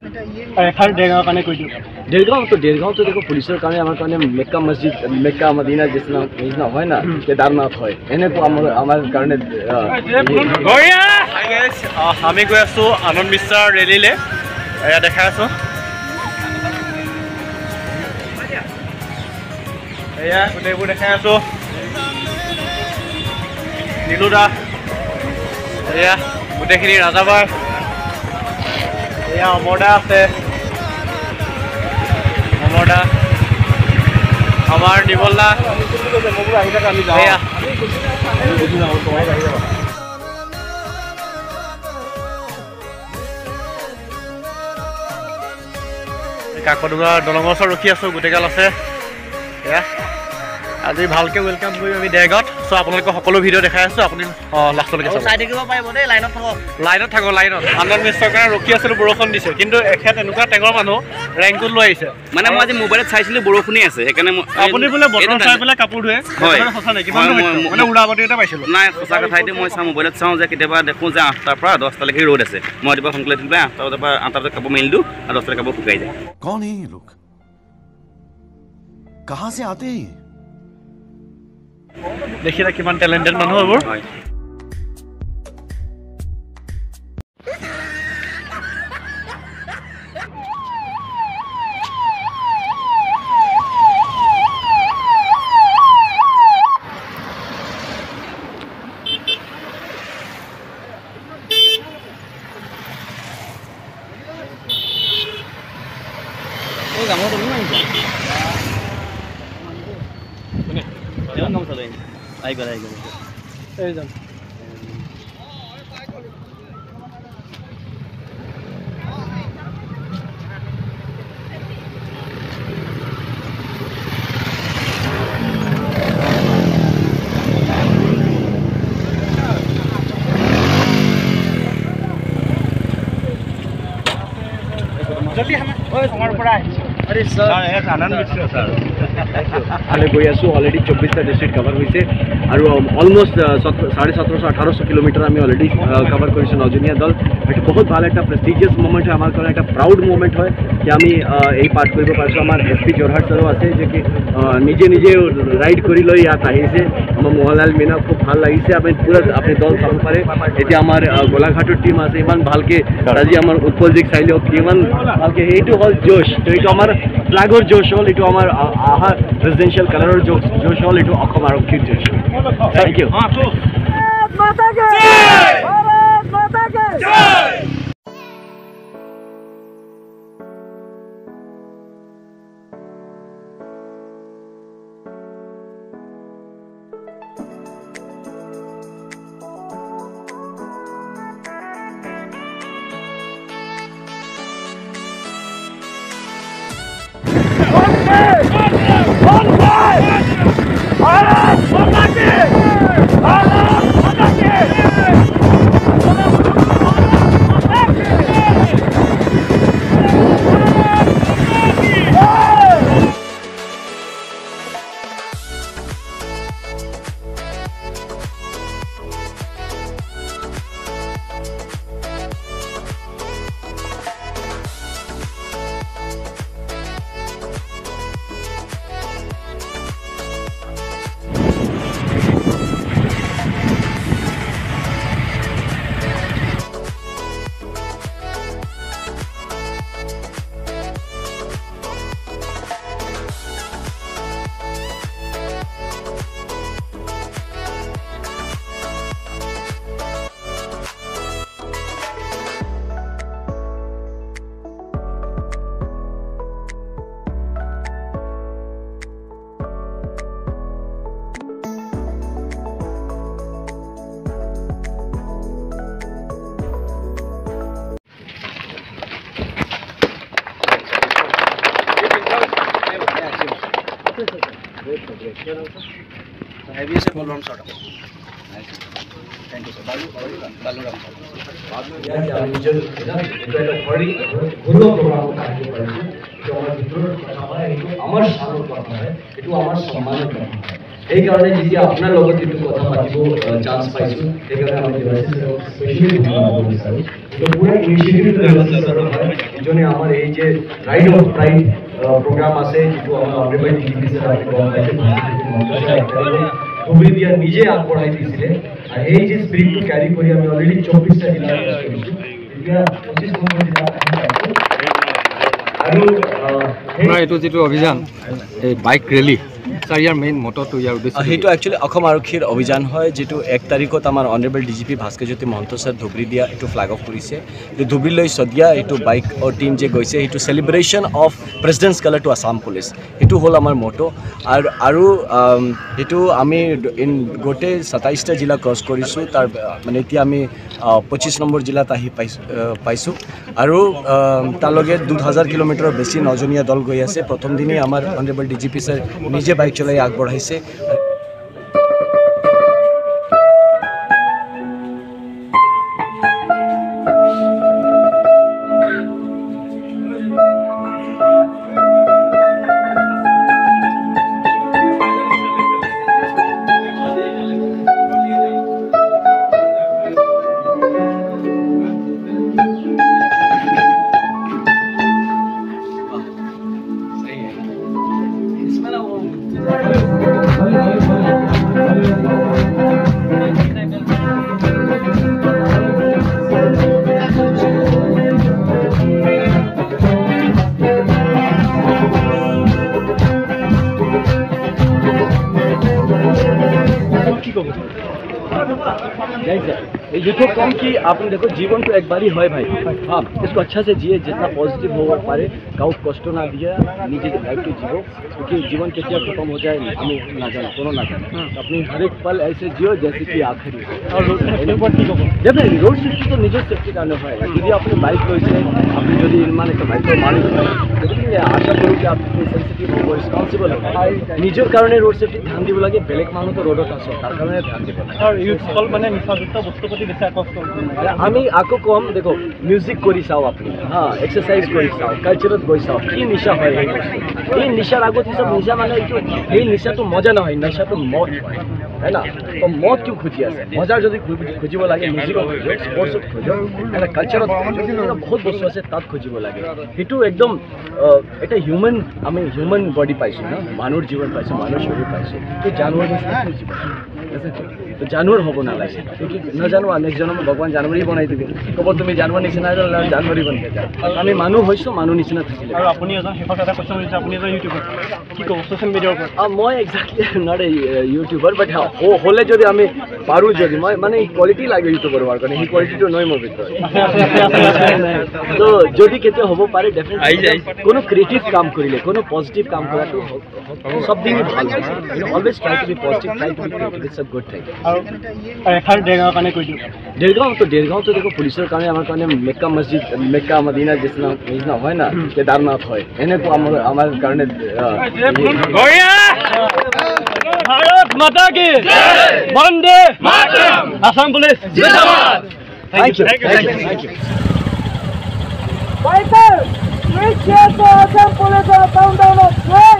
डेरगांव तो देखो पुलिसर कारण आमार कारण मेक्का मस्जिद मेक्का मदीना जिसना হয় না কেদারনাথ হয় এনে তো আমার কারণে হাই গাইস আমি গৈ আছো আনন্দ মিশ্ৰা ৰেলীলে এয়া দেখা আছো এয়া গোটেইবোৰ দেখা আছো নীলুদা এয়া গোটেইখিনি ৰাজাবাই এয়া অমৰদা আছে অমৰদা আমাৰ নিবলদা এয়া কাকডুঙা দলঙৰ ওচৰত ৰখি আছো গোটেইগাল আছে এয়া আজি ভালকে ওয়েলকাম কৰি আমি দেৰগাঁৱত সো আপোনালোকক সকলো ভিডিও দেখাই আছো আপুনি লাষ্টলৈকে চাব চাই দেখিব পাৰিব দেই লাইনত থাকক লাইনত আনন্দ মিশ্ৰৰ কাৰণে ৰখি আছিলো বৰষুণ দিছে কিন্তু এখেত এনেকুৱা টেঙৰ মানুহ ৰেংকুত লৈ আহিছে মানে মই আজি মোবাইলত চাইছিলো বৰষুণে আছে সেইকাৰণে আপুনি বোলে বতৰ চাই পেলাই কাপোৰ ধুৱে সঁচা নাই কিমান মানে উৰাবাতৰি এটা পাইছিলো নাই সঁচা কথা এইটো মই চাওঁ মোবাইলত চাওঁ যে কেতিয়াবা দেখোঁ যে 8টাৰ পৰা 10টালৈকে ৰ'দ আছে মই ৰাতিপুৱা সোনকালে উঠি পেলাই 8টাৰ পৰা 8টাত কাপোৰ মেলি দিওঁ আৰু 10টাত কাপোৰ শুকাই যায় कौन है ये लोग कहाँ से आते हैं দেখিলে কিমান টেলেন্টেড মানুহ এইবোৰ जल्दी हमें ओए हमारे ऊपर आए अरे सर आनंद मिश्रा सर আমি গৈ আছো অলরেডি 24টা ডিস্ট্রিক্ট কভার হইছে আর অলমোস্ট 1750-1800 কিলোমিটার আমি অলরেডি কভার করেছি নজনিয়া দল এটা বহুত ভালো একটা প্রেস্টিজিয়াস মোমেন্ট হয় আমার কারণে একটা প্রাউড মোমেন্ট হয় যে আমি এই পার্ট কৰিব পাৰিছো আমার এসপি যোৰহাট স্যারও আছে যে কি নিজে নিজে রাইড কৰি লৈ ইয়াত আহিছে আমার মোহনলাল মিনা খুব ভাল লাগিছে আমি পুরো আপনি দল চাব পাৰে এতিয়া আমার গোলাঘাটৰ টিম আছে ইমান ভালকে আজি আমার উৎপলজিক চাইলেও ইমান ভালকে এইটো হল জোশ তো এইটো আমার ফ্ল্যাগৰ জোশ হল এইটো আমার আহা প্রেসিডেন্সিয়াল কালাৰৰ জোশ হল এইটো অসম আৰক্ষীৰ জোশ থ্যাংক ইউ माता के जय भारत माता के जय heavy say full on shot thank you sir baluram बाद में यार নিজের এটা বড়ি গুলো প্রোগ্রাম কাজ করেছে যে আমার ভিতরের কথা হয় এটা আমার সামনে কথা হয় এটা আমার সম্মানের কথা হয় সেইকাৰণে যেতিয়া আপোনাৰ লগত এইটো কথা পাতিব চান্স পাইছোঁ সেইকাৰণে আমি দেৱাশীছক স্পেচিয়েলি ধন্যবাদ দিব বিচাৰোঁ তো পুৰা ইনিচিয়েটিভটো দেৱাশীছৰ হয় ইজনে আমাৰ এই যে ৰাইড অফ প্ৰাইড প্ৰগ্ৰাম আছে যিটো আমাৰ অগ্ৰবাই ডিজিপি ছাৰ আপুনি গম পাইছে ধুবুৰী দিয়া নিজে আগবঢ়াই দিছিলে আৰু এই যে স্পিৰিটটো কেৰি কৰি আমি অলৰেডি 24টা জিলা কৰিছোঁ এতিয়া 25 নম্বৰ জিলা আৰু আপোনাৰ এইটো যিটো অভিযান এই বাইক ৰেলী ছাৰ ইয়াৰ মেইন মটৰটো ইয়াৰ উদ্দেশ্য সেইটো একচুৱেলি অসম আৰক্ষীৰ অভিযান হয় যিটো 1 তাৰিখত আমাৰ honourable DGP Bhaskarjyoti Mahanta sir Dhubri দিয়া এইটো ফ্লেগ অফ কৰিছে ধুবুৰীলৈ শদিয়া এইটো বাইকৰ টিম যে গৈছে সেইটো celebration of President's colour to Assam police সেইটো হ'ল আমাৰ মটো আৰু সেইটো আমি গোটেই 27টা জিলা ক্ৰছ কৰিছোঁ তাৰ মানে এতিয়া আমি 25 নম্বৰ জিলাত আহি পাইছোঁ আৰু তাৰ লগে 2000 কিলোমিটাৰৰ বেছি নজনীয়া দল গৈ আছে প্ৰথম দিনেই আমাৰ অনাৰেবল ডিজিপি ছাৰ নিজে বাইক চলাই আগবঢ়াইছে ये तो कम कि आपने देखो जीवन तो एक बार ही है भाई हाँ इसको अच्छा से जिए जितना पॉजिटिव हो पारे गाँव कष्ट ना दिया निजे लाइफ के जियो क्योंकि जीवन के क्या खत्म हो जाए हमें ना जाना कोनो ना जाना अपनी हर एक पल ऐसे जियो जैसे कि आखिरी डेफिनेटली रोड सेफ्टी तो निजे सेफ्टी कारण है यदि अपने बाइक লৈছে আপনি যদি ইমান একটা বাইক মারি গতিকে আশা কৰোঁ যে আপুনি সেন্সিটিভ হ'ব ৰেসপন্সিবল হ'ব নিজৰ কাৰণে ৰোড সেফটি ধ্যান দিব লাগে বেলেগ মানুহ তো ৰোডত আছে তাৰ কাৰণে ধ্যান দিব লাগে আৰু ইউজফুল মানে নিচাযুক্ত বস্তু প্ৰতি বেছি আকৰ্ষণ আমি আকৌ কম দেখো মিউজিক কৰি চাও আপুনি হ্যাঁ এক্সাৰসাইজ কৰি চাও কালচাৰত গৈ চাও কি নিশা হয় এই নিশাৰ আগত সব নিশা মানে এই নিশাটো মজা নহয় নিশাটো মদ হয় है ना तो मौत क्यों खुजी আছে মজাৰ যদি খুজিব লাগে মিউজিক স্পৰ্টছত খুঁজো এটা কালচাৰত বহুত বস্তু আছে তাত খুজিব লাগে সেইটো একদম এটা হিউম্যান আমি হিউম্যান বডি পাইছোঁ না মানুহৰ জীৱন পাইছোঁ মানুহৰ শৰীৰ পাইছোঁ তো জানুৱাৰ নিচিনা খুজিব তো জানুৱাৰ হ'ব নালাগে নাজানো নেক্সট জন্ম ভগৱান জানুৱাৰী বনাই দিবি ক'ব তুমি জানুৱাৰ নিচিনা জানুৱাৰী বনাই যা আমি মানুহ হৈছোঁ মানুহ নিচিনা থাকিলে আৰু আপুনি এজন শেষত এটা কোৱেশ্চন কৰিছে আপুনি এজন ইউটিউবাৰ কি ক'ব ছ'চিয়েল মিডিয়াৰ ওপৰত মই exactly not a YouTuber but হ'লে যদি আমি পাৰোঁ যদি মই মানে কোৱালিটি লাগে ইউটিউবৰ হোৱাৰ কাৰণে সেই কোৱালিটিটো নহয় মোৰ ভিতৰত তো যদি কেতিয়া হ'ব পাৰে ডেফিনেটলি কোনো ক্ৰিয়েটিভ কাম কৰিলে কোনো পজিটিভ কাম কৰাটো সব দিনই ভাল হয় always try to be positive try to be creative it's a good thing আৰু এখাৰ দেৰগাঁৱৰ কাৰণে কৈ দিওঁ দেৰগাঁৱতো দেখো পুলিচৰ কাৰণে আমাৰ কাৰণে মেক্কা মছজিদ মেক্কা মদিনা নিচিনা হয় না কেদাৰনাথ হয় এনেকুৱা আমাৰ কাৰণে भारत माता की वंदे मातरम असम पुलिस जिंदाबाद thank you Fighters, reach here to Assam Police countdown of 12.